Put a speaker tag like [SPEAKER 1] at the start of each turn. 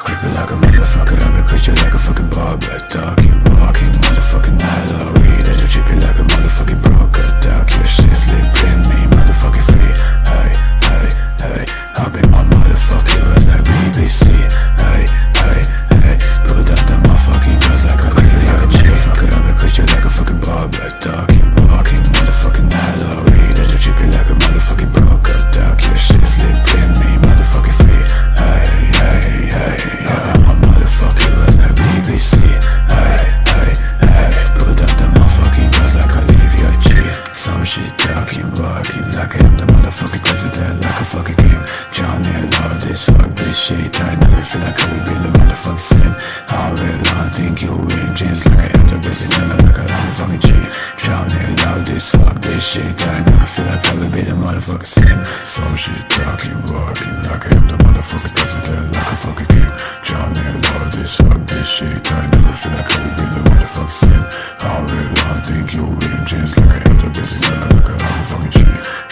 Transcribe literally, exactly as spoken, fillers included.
[SPEAKER 1] Creeping like a motherfucker, I will create you like a fucking barber. Talking, walking, motherfucking Halloween. That you chip it like a motherfucking broker. Talk your shit, sleep in me, motherfucking free. Hey, hey, hey, I'll be my motherfucking words like B B C. Hey, hey, hey, put out the motherfucking girls like a creepy like a motherfucker, I will create you like a fucking barber. Talking, walking, motherfucking Halloween. That you chip it like a motherfucking broker. Talk your shit, sleep in me, motherfucking free. Hey, hey, hey, I'm my motherfucking words like B B C. Hey, hey, hey, put out the motherfucking girls like I leave your G. Some shit talking, walking like I am the motherfucking president, like a fucking king. Johnny, I love this, fuck this shit. I never feel like I would be the motherfucking sin. I will think you in jeans like I am the president, like a motherfucking G. Johnny, I love this, fuck this shit. I never feel like I would be the motherfucking sin. Some shit talking, walking like I am the motherfucking president, like a fucking king. Johnny, I love this, fuck this shit. I never feel like I would be the motherfucking sin. I will think you in jeans like I am the president, like a motherfucking G.